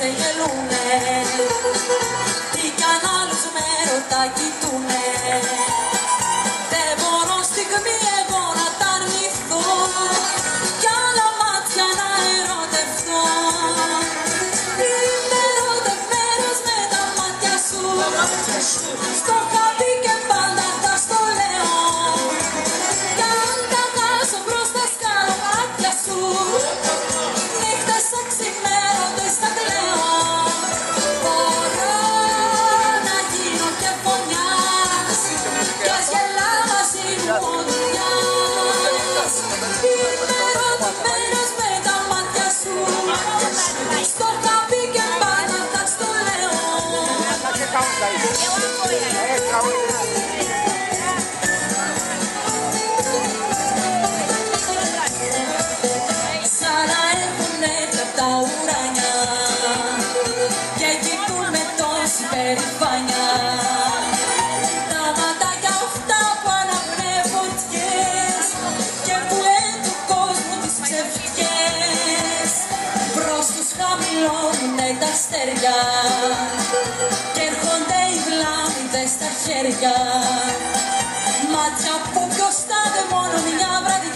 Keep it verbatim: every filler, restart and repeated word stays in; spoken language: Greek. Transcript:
ξεγελούνε. Τι κι αν άλλους με ρωτά κοιτούνε. Δεν μπορώ στιγμή εγώ να τ' αρνηθώ κι άλλα μάτια να ερωτευτώ. Είμαι ερωτευμένος με τα μάτια σου. Στο είχα πει και πάντα θα στο λέω. Κι αν καθάσω μπροστά στα μάτια σου, νύχτες αξιμέρωτες θα κλαίω. Μπορώ να γίνω και φωνιάς κι ας γελά μαζί μου ο δουλειάς. Είμαι ερωτευμένος με τα μάτια σου. Στο είχα πει και πάντα θα στο λέω. Σαν να έχουνε τα ουρανιά και κοιτούν με τόση περηφάνια. Τα ματάκια αυτά που αναπνέει φωτιές και που λένε του κόσμου τις ψευτιές. Μπρος τους χαμηλώνουνε τα αστέρια κι έρχονται οι βλάμιδες στα χέρια. Μάτια που μπροστά δε μόνο μια βραδιά